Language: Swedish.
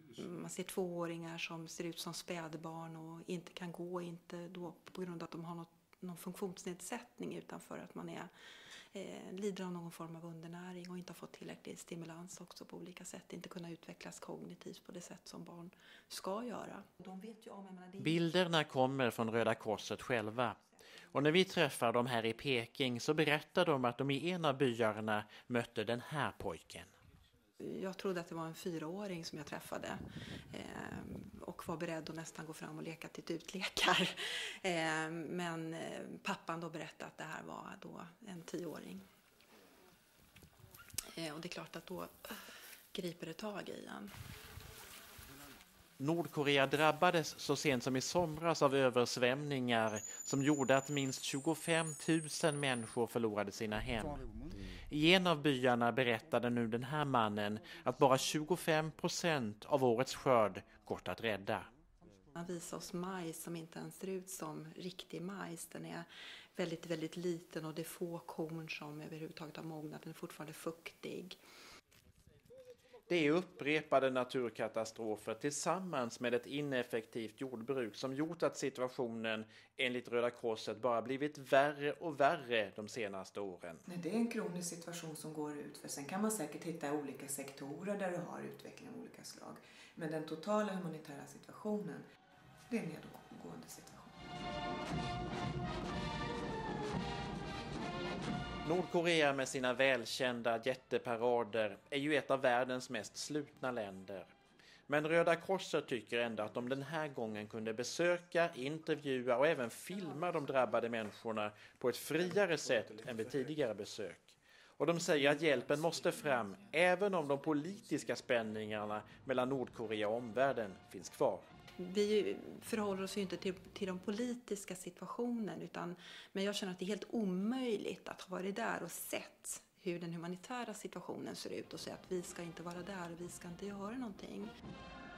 Man ser 2-åringar som ser ut som spädbarn och inte kan gå, inte då på grund av att de har någon funktionsnedsättning utan för att man lider av någon form av undernäring och inte har fått tillräcklig stimulans också på olika sätt. Inte kunna utvecklas kognitivt på det sätt som barn ska göra. De vet ju Bilderna kommer från Röda Korset själva. Och när vi träffar dem här i Peking så berättar de att de i en av byarna mötte den här pojken. Jag trodde att det var en 4-åring som jag träffade och var beredd att nästan gå fram och leka till utlekar. Men pappan då berättade att det här var då en 10-åring. Och det är klart att då griper det tag i en. Nordkorea drabbades så sent som i somras av översvämningar som gjorde att minst 25 000 människor förlorade sina hem. I en av byarna berättade nu den här mannen att bara 25% av årets skörd gått att rädda. Han visar oss majs som inte ens ser ut som riktig majs. Den är väldigt, väldigt liten och det är få korn som överhuvudtaget har mognat. Den är fortfarande fuktig. Det är upprepade naturkatastrofer tillsammans med ett ineffektivt jordbruk som gjort att situationen enligt Röda Korset bara blivit värre och värre de senaste åren. Det är en kronisk situation som går ut för. Sen kan man säkert hitta olika sektorer där du har utveckling av olika slag. Men den totala humanitära situationen, det är en nedåtgående situation. Nordkorea med sina välkända jätteparader är ju ett av världens mest slutna länder. Men Röda Korset tycker ändå att de den här gången kunde besöka, intervjua och även filma de drabbade människorna på ett friare sätt än vid tidigare besök. Och de säger att hjälpen måste fram även om de politiska spänningarna mellan Nordkorea och omvärlden finns kvar. Vi förhåller oss ju inte till de politiska situationen men jag känner att det är helt omöjligt att ha varit där och sett hur den humanitära situationen ser ut och säga att vi ska inte vara där och vi ska inte göra någonting.